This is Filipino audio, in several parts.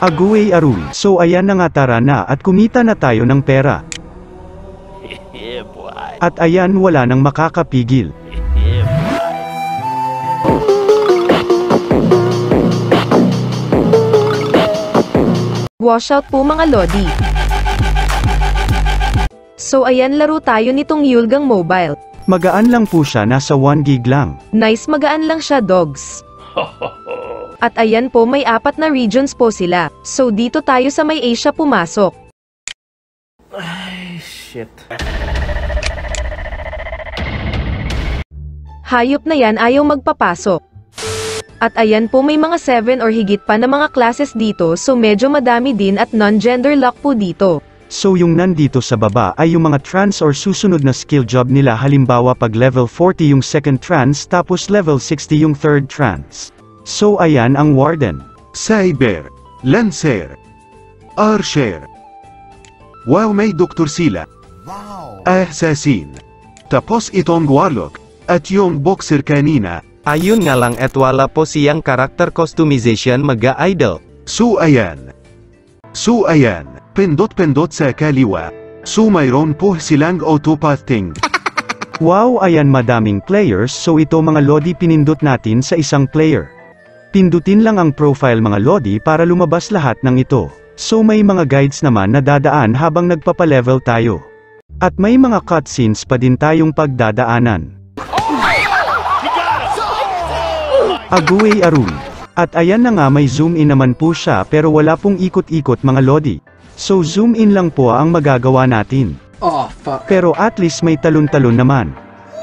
Aguay aruy. So ayan na nga, tara na at kumita na tayo ng pera. At ayan, wala nang makakapigil. Washout po mga lodi. So ayan, laro tayo nitong Yulgang Mobile. Magaan lang po siya, nasa 1 gig lang. Nice, magaan lang siya, dogs. At ayan po, may 4 na regions po sila. So dito tayo sa may Asia pumasok. Ay, shit. Hayop na yan, ayaw magpapasok. At ayan po, may mga 7 or higit pa na mga classes dito, so medyo madami din at non-gender lock po dito. So yung nandito sa baba ay yung mga trans or susunod na skill job nila, halimbawa pag level 40 yung second trans tapos level 60 yung third trans. So ayan ang warden. Cyber, Lancer, Archer. Wow, may doktor sila. Assassin. Tapos itong warlock. At yung boxer kanina. Ayun nga lang, at wala po siyang character customization mga-idol. So ayan. Pindot-pindot sa kaliwa. So mayroon po silang auto-pathing. Wow, ayan, madaming players, so ito mga lodi pinindot natin sa isang player. Pindutin lang ang profile mga lodi para lumabas lahat ng ito. So may mga guides naman na dadaan habang nagpapalevel tayo. At may mga cutscenes pa din tayong pagdadaanan. Aguay aruy. At ayan na nga, may zoom in naman po siya pero wala pong ikot-ikot mga lodi. So zoom in lang po ang magagawa natin. Oh, fuck. Pero at least may talon-talon naman.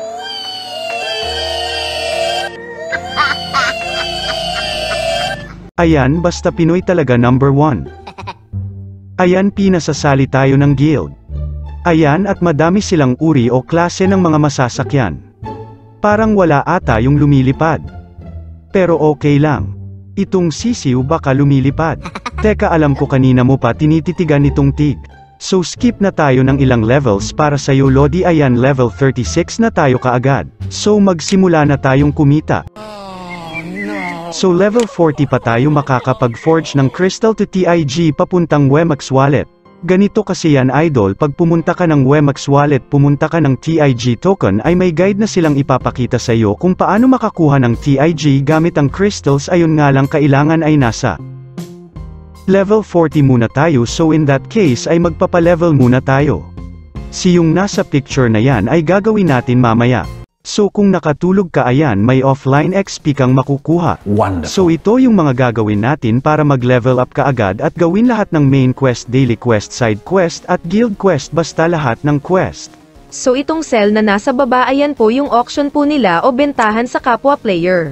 Ayan, basta Pinoy talaga number 1. Ayan, pinasasali tayo ng guild. Ayan, at madami silang uri o klase ng mga masasakyan. Parang wala ata yung lumilipad. Pero okay lang. Itong sisiw baka lumilipad. Teka, alam ko kanina mo pa tinititigan itong tig. So skip na tayo ng ilang levels para sa'yo lodi. Ayan, level 36 na tayo kaagad. So magsimula na tayong kumita. So level 40 pa tayo makakapag-forge ng crystal to TIG papuntang Wemax wallet. Ganito kasi yan idol, pag pumunta ka ng Wemax wallet, pumunta ka ng TIG token, ay may guide na silang ipapakita sa iyo kung paano makakuha ng TIG gamit ang crystals. Ayun nga lang, kailangan ay nasa level 40 muna tayo, so in that case ay magpapalevel muna tayo. Si yung nasa picture na yan ay gagawin natin mamaya. So kung nakatulog ka, ayan, may offline XP kang makukuha. Wonderful. So ito yung mga gagawin natin para mag-level up ka agad at gawin lahat ng main quest, daily quest, side quest at guild quest, basta lahat ng quest. So itong cell na nasa baba, ayan po yung auction po nila o bentahan sa kapwa player.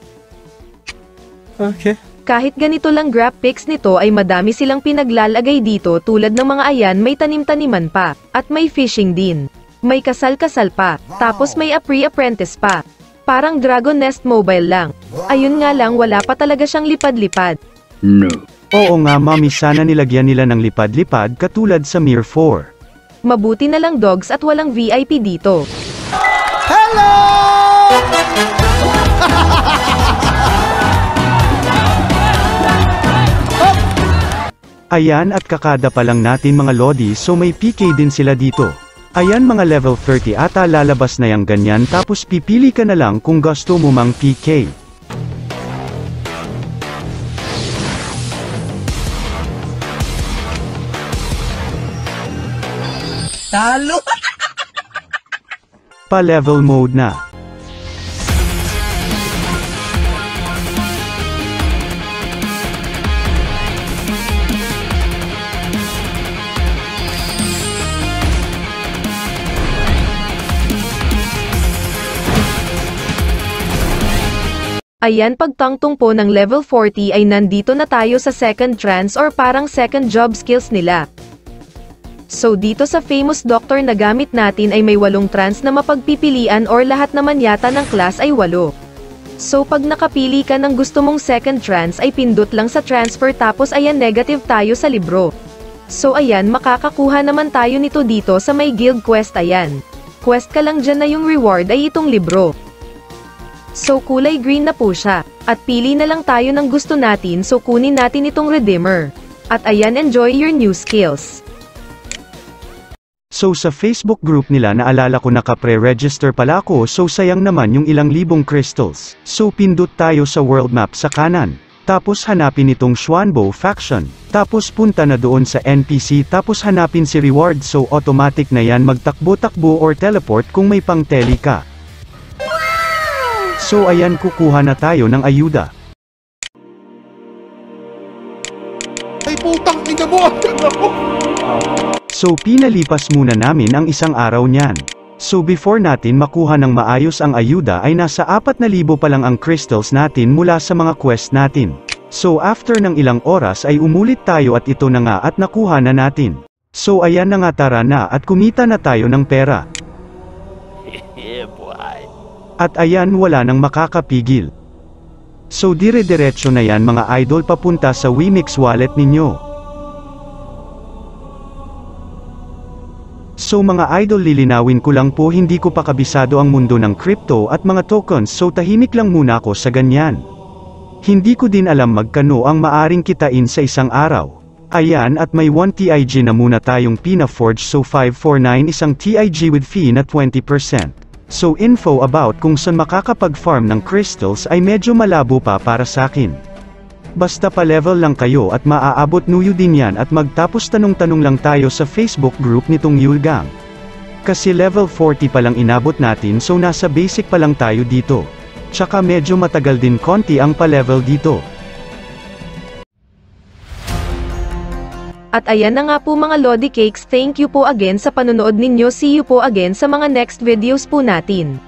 Okay. Kahit ganito lang graphics nito ay madami silang pinaglalagay dito, tulad ng mga ayan, may tanim-taniman pa, at may fishing din. May kasal-kasal pa, tapos may pre-apprentice pa. Parang Dragon Nest Mobile lang. Ayun nga lang, wala pa talaga siyang lipad-lipad. No. Oo nga mami, sana nilagyan nila ng lipad-lipad katulad sa Mir 4. Mabuti na lang dogs at walang VIP dito. Hello! Ayan, at kakada pa lang natin mga lodi, so may PK din sila dito. Ayan, mga level 30 ata lalabas na yang ganyan, tapos pipili ka na lang kung gusto mo mang PK. Talo! Pa-level mode na. Ayan, pagtangtong po ng level 40 ay nandito na tayo sa second trance or parang second job skills nila. So dito sa famous doctor na gamit natin ay may 8 trance na mapagpipilian or lahat naman yata ng class ay 8. So pag nakapili ka ng gusto mong second trance ay pindot lang sa transfer tapos ayan, negative tayo sa libro. So ayan, makakakuha naman tayo nito dito sa may guild quest. Ayan, quest ka lang dyan na yung reward ay itong libro. So kulay green na po siya. At pili na lang tayo ng gusto natin, so kunin natin itong redeemer. At ayan, enjoy your new skills. So sa Facebook group nila naalala ko nakapre-register pala ako, so sayang naman yung ilang libong crystals. So pindot tayo sa world map sa kanan. Tapos hanapin itong Xuanbo faction. Tapos punta na doon sa NPC, tapos hanapin si reward, so automatic na yan magtakbo-takbo or teleport kung may pang tele ka. So ayan, kukuha na tayo ng ayuda. Ay putang ina mo! So pinalipas muna namin ang isang araw niyan. So before natin makuha ng maayos ang ayuda ay nasa 4,000 pa lang ang crystals natin mula sa mga quest natin. So after ng ilang oras ay umulit tayo at ito na nga at nakuha na natin. So ayan na nga, tara na at kumita na tayo ng pera. At ayan, wala nang makakapigil. So dire-diretso na yan mga idol papunta sa Wemix wallet ninyo. So mga idol, lilinawin ko lang po, hindi ko pa kabisado ang mundo ng crypto at mga tokens, so tahimik lang muna ako sa ganyan. Hindi ko din alam magkano ang maaring kitain sa isang araw. Ayan, at may 1 TIG na muna tayong pina-forge, so 549 isang TIG with fee na 20%. So info about kung saan makakapag-farm ng crystals ay medyo malabo pa para sa akin. Basta pa level lang kayo at maaabot nuyo din yan, at magtapos tanong-tanong lang tayo sa Facebook group nitong Yulgang. Kasi level 40 pa lang inabot natin, so nasa basic pa lang tayo dito. Tsaka medyo matagal din konti ang pa-level dito. At ayan na nga po mga Lodi Cakes, thank you po again sa panonood ninyo, see you po again sa mga next videos po natin.